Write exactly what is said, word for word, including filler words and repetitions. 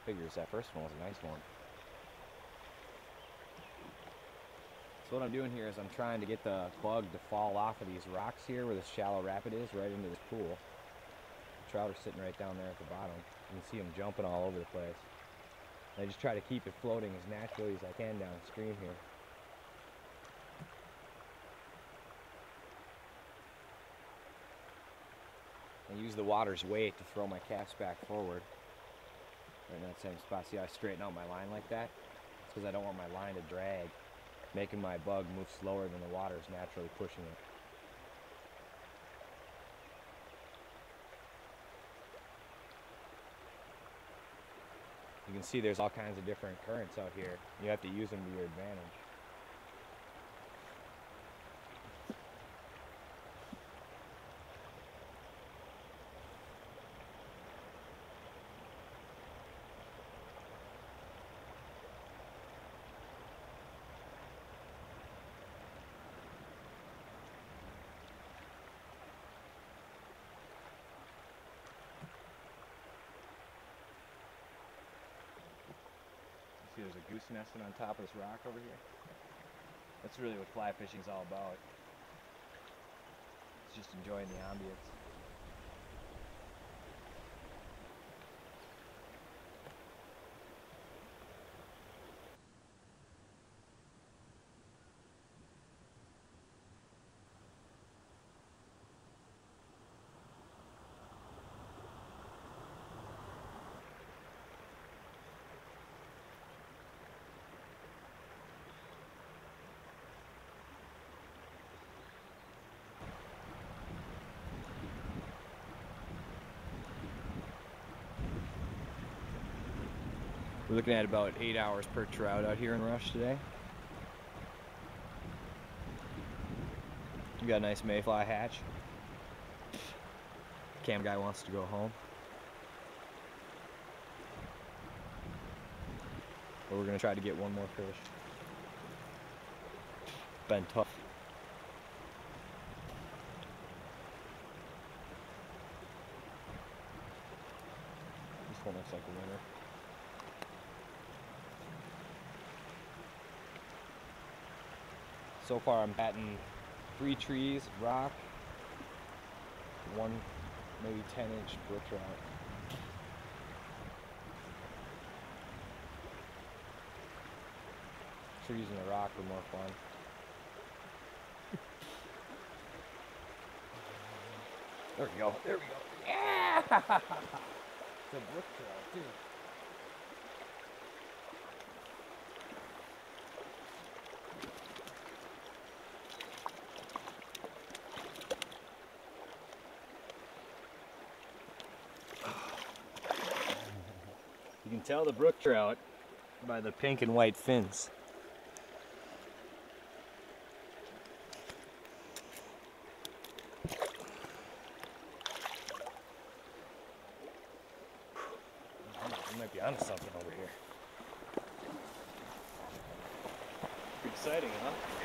Figures that first one was a nice one. So what I'm doing here is I'm trying to get the bug to fall off of these rocks here where this shallow rapid is, right into this pool. The trout are sitting right down there at the bottom. You can see them jumping all over the place. And I just try to keep it floating as naturally as I can downstream here. I use the water's weight to throw my casts back forward. Right in that same spot. See how I straighten out my line like that? It's because I don't want my line to drag, making my bug move slower than the water is naturally pushing it. You can see there's all kinds of different currents out here. You have to use them to your advantage. See, there's a goose nesting on top of this rock over here. That's really what fly fishing is all about. It's just enjoying the ambience. We're looking at about eight hours per trout out here in Rush today. We got a nice mayfly hatch. Cam guy wants to go home. But we're gonna try to get one more fish. Been tough. This one looks like a winner. So far I'm batting three trees, rock, one maybe ten inch brook trout. Trees and the rock are more fun. There we go, there we go. Yeah! It's a brook trout too. You can tell the brook trout by the pink and white fins. We might be onto something over here. Pretty exciting, huh?